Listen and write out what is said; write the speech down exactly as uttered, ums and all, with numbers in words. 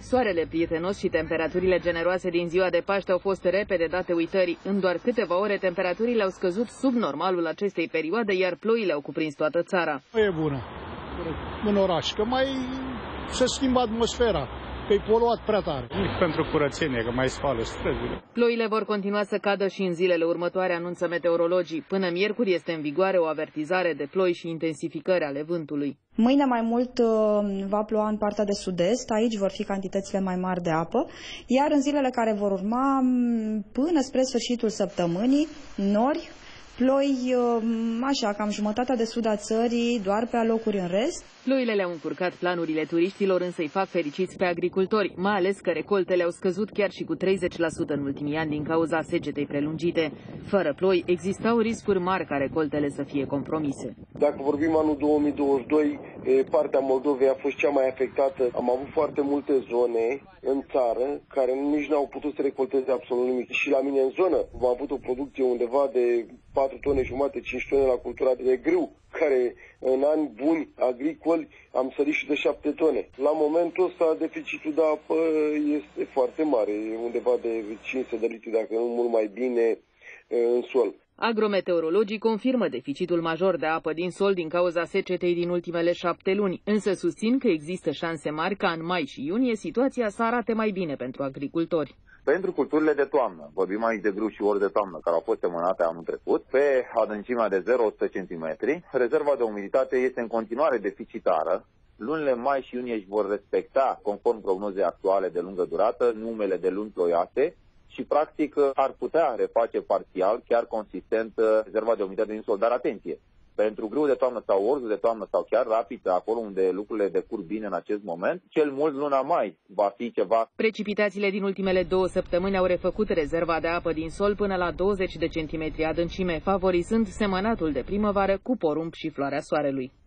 Soarele prietenos și temperaturile generoase din ziua de Paște au fost repede date uitării. În doar câteva ore, temperaturile au scăzut sub normalul acestei perioade, iar ploile au cuprins toată țara. E bună în oraș, că mai se schimbă atmosfera, că e poluat prea tare. Pentru curățenie, că mai spală străzile. Ploile vor continua să cadă și în zilele următoare, anunță meteorologii. Până miercuri este în vigoare o avertizare de ploi și intensificări ale vântului. Mâine mai mult va ploua în partea de sud-est, aici vor fi cantitățile mai mari de apă, iar în zilele care vor urma, până spre sfârșitul săptămânii, nori, ploi, așa, cam jumătatea de sud a țării, doar pe alocuri în rest. Ploile le-au încurcat planurile turiștilor, însă îi fac fericiți pe agricultori, mai ales că recoltele au scăzut chiar și cu treizeci la sută în ultimii ani din cauza secetei prelungite. Fără ploi, existau riscuri mari ca recoltele să fie compromise. Dacă vorbim anul două mii douăzeci și doi, partea Moldovei a fost cea mai afectată. Am avut foarte multe zone în țară care nici n-au putut să recolteze absolut nimic. Și la mine în zonă am avut o producție undeva de patru tone jumate, cinci tone la cultura de grâu, care în ani buni agricoli am sărit și de șapte tone. La momentul ăsta deficitul de apă este foarte mare, undeva de cinci sute de litri, dacă nu mult mai bine, în sol. Agrometeorologii confirmă deficitul major de apă din sol din cauza secetei din ultimele șapte luni, însă susțin că există șanse mari ca în mai și iunie situația să arate mai bine pentru agricultori. Pentru culturile de toamnă, vorbim aici de grâu și ori de toamnă, care au fost semănate anul trecut, pe adâncimea de zero virgulă o sută centimetri, rezerva de umiditate este în continuare deficitară. Lunile mai și iunie își vor respecta, conform prognozei actuale de lungă durată, numele de luni ploioase și, practic, ar putea reface parțial, chiar consistent, rezerva de umiditate din sol. Dar atenție! Pentru grâu de toamnă sau orzul de toamnă sau chiar rapid, acolo unde lucrurile decurg bine în acest moment, cel mult luna mai va fi ceva. Precipitațiile din ultimele două săptămâni au refăcut rezerva de apă din sol până la douăzeci de centimetri adâncime, favorizând semănatul de primăvară cu porumb și floarea soarelui.